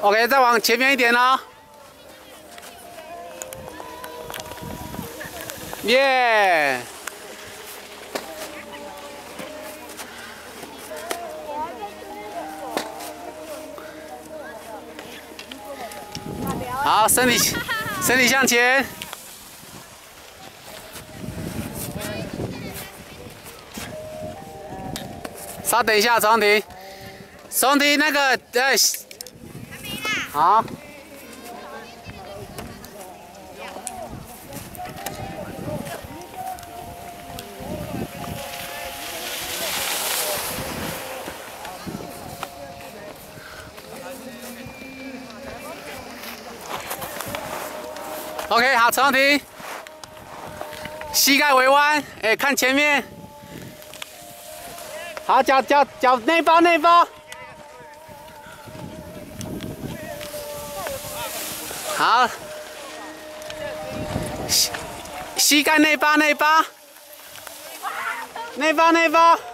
OK， 再往前面一点哦。耶！好，身体向前。稍等一下，重停。重停那个好。OK， 好，重停。膝盖微弯，哎，看前面。好，脚内包。好，膝盖内包。